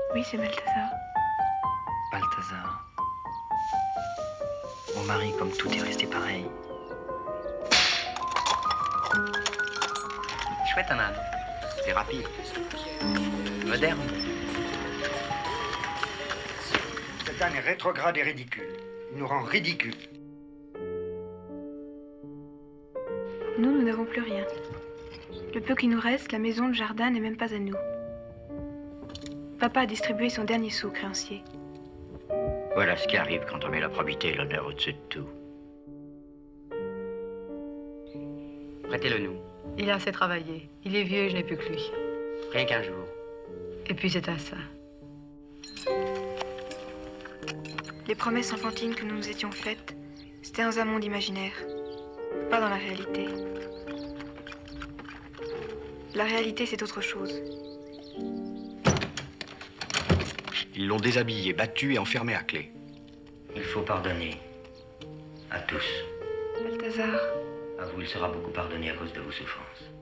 Oui, c'est Balthazar. Balthazar. Mon mari, comme tout est resté pareil. Chouette un âne. C'est rapide. Moderne. Cet âne est rétrograde et ridicule. Il nous rend ridicules. Nous n'avons plus rien. Le peu qui nous reste, la maison, le jardin, n'est même pas à nous. Papa a distribué son dernier sou au créancier. Voilà ce qui arrive quand on met la probité et l'honneur au-dessus de tout. Prêtez-le nous. Il a assez travaillé. Il est vieux et je n'ai plus que lui. Rien qu'un jour. Et puis c'est à ça. Les promesses enfantines que nous nous étions faites, c'était dans un monde imaginaire, pas dans la réalité. La réalité, c'est autre chose. Ils l'ont déshabillé, battu et enfermé à clé. Il faut pardonner. À tous. Balthazar. À vous, il sera beaucoup pardonné à cause de vos souffrances.